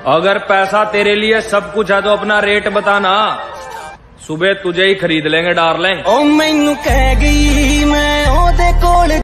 अगर पैसा तेरे लिए सब कुछ है तो अपना रेट बताना, सुबह तुझे ही खरीद लेंगे डार्लिंग। ओ मैनू कह गई मैं ओदे कोल